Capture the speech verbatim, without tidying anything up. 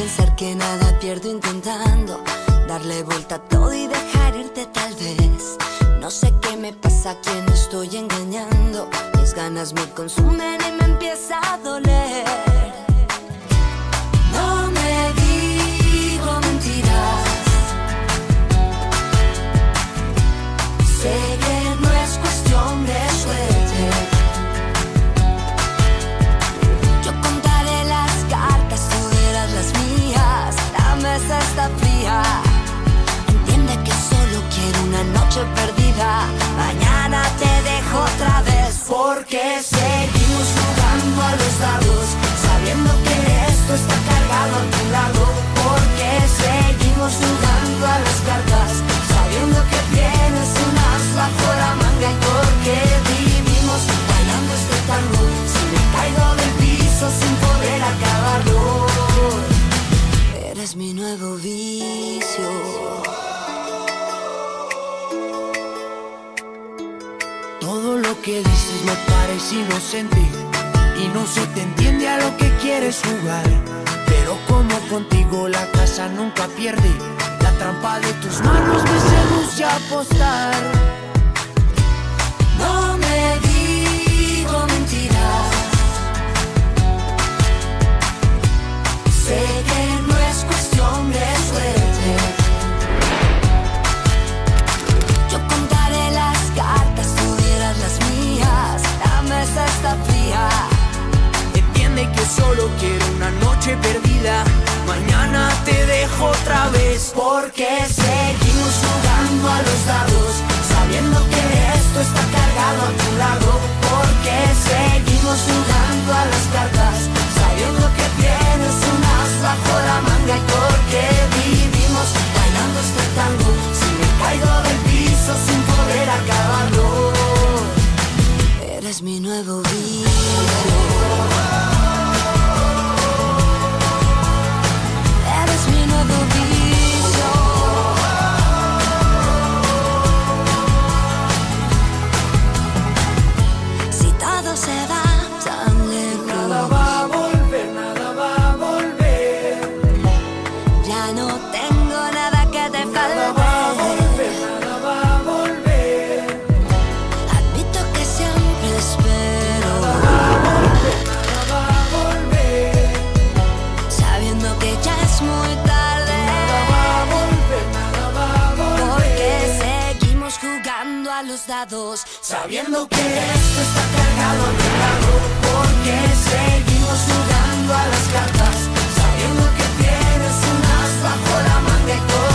pensar que nada pierdo intentando darle vuelta a todo y dejar irte tal vez. No sé qué me pasa, a quién estoy engañando. Mis ganas me consumen y me empieza a doler. No me digo mentiras. Sé que no es cuestión de suerte. Yo contaré las cartas, tú verás las mías. La mesa está fría. Entiende que solo quiero una noche perdida. Mañana te dejo otra vez. Porque seguimos jugando a los dados, sabiendo que esto está cargado a tu lado. Porque seguimos jugando a las cartas, sabiendo que tienes un as bajo la manga. Y porque vivimos bailando este tango, si me caigo del piso sin poder acabarlo. Eres mi nuevo vicio. Todo lo que dices me parece inocente y no se te entiende a lo que quieres jugar. Pero como contigo la casa nunca pierde, la trampa de tus manos me seduce a apostar. No me digo mentiras. Sé que no es cuestión de suerte. Yo contaré las cartas, tú dirás las mías. La mesa está fría. Entiende que solo quiero una noche perdida. Mañana te dejo otra vez. Porque seguimos jugando a los dados, sabiendo que esto está cargado a tu lado. Porque seguimos jugando a las cartas, sabiendo que tienes un as bajo la manga. Y porque vivimos bailando este tango, si me caigo del piso sin poder acabarlo. Eres mi nuevo vicio. Eres mi nuevo vicio. Si todo se va tan lejos, Nada va a volver, nada va a volver. ya no tengo nada que te Nada va a falte. volver, nada va a volver. Admito que siempre espero, Nada va a volver. sabiendo que ya es muy tarde. Nada va a volver, nada va a volver. Porque seguimos jugando a los dados, Sabiendo que esto está cargado a tu lado. Porque seguimos jugando a las cartas, sabiendo que tienes un as bajo la manga. Y